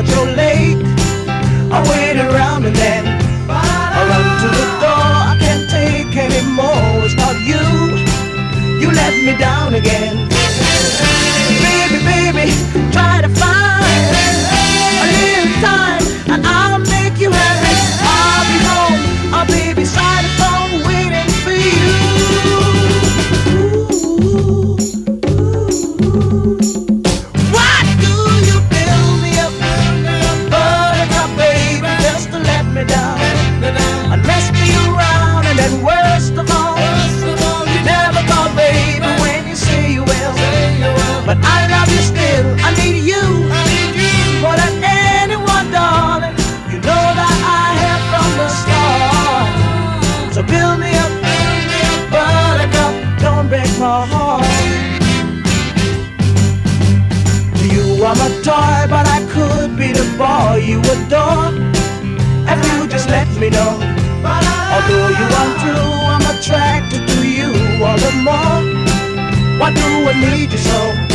but you're late. I wait around and then I run to the door. I can't take anymore. It's not you. You let me down again. Baby, baby, try to find a little time and I'll make you happy. I'll be home, I'll be beside the phone waiting for you. Why do you build me up, buttercup, baby, just to let me down? And mess me around, and then worst of all, you never call, baby, when you say you will. But I love you still, I need you more than anyone, darling. You know that I have from the start. So build me up, buttercup, don't break my heart. You are my toy, but I could be the boy you adore if you just let me know. Although you are true, I'm attracted to you all the more. Why do I need you so?